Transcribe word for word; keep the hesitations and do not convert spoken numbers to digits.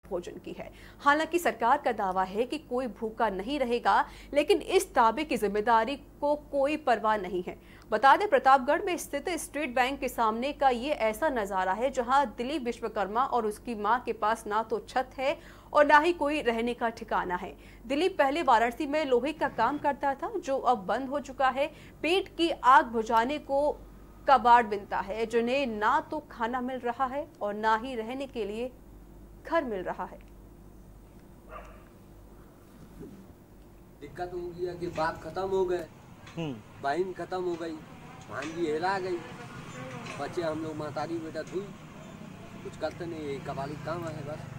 भोजन की है। हालांकि सरकार का दावा है कि कोई भूखा नहीं रहेगा, लेकिन इस दावे की जिम्मेदारी को कोई परवाह नहीं है। बता दें, प्रतापगढ़ में स्थित स्टेट बैंक के सामने का ये ऐसा नजारा है जहां दिलीप विश्वकर्मा और उसकी मां के पास ना तो छत है और ना ही कोई रहने का ठिकाना है। दिलीप पहले वाराणसी में लोहे का काम करता था, जो अब बंद हो चुका है। पेट की आग बुझाने को कबाड़ बिनता है, जिन्हें ना तो खाना मिल रहा है और ना ही रहने के लिए घर मिल रहा है। दिक्कत हो गया कि बाप खत्म हो गए, बहन खत्म हो गई, भांजी हेरा गई, बच्चे हम लोग महतारी बेटा धुई, कुछ करते नहीं, कबाली काम है बस।